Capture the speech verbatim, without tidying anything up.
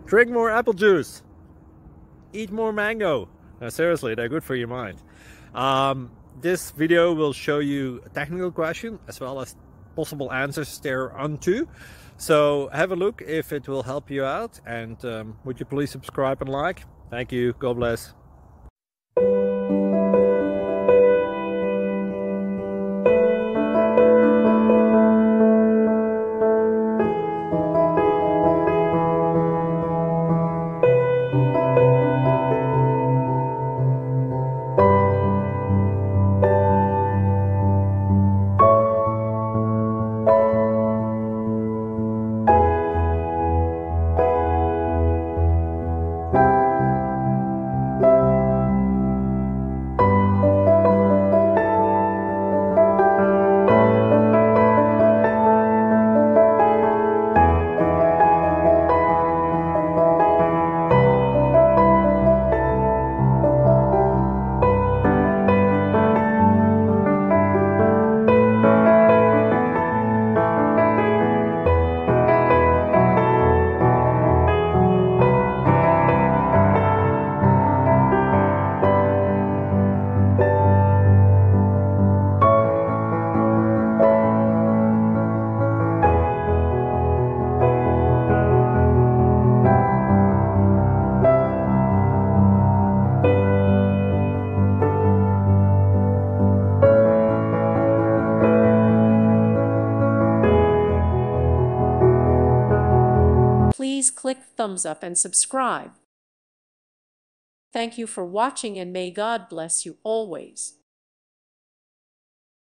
Drink more apple juice. Eat more mango. No, seriously, they're good for your mind. Um, this video will show you a technical question as well as possible answers thereunto. So have a look if it will help you out, and um, would you please subscribe and like? Thank you. God bless. Please click thumbs up and subscribe. Thank you for watching, and may God bless you always.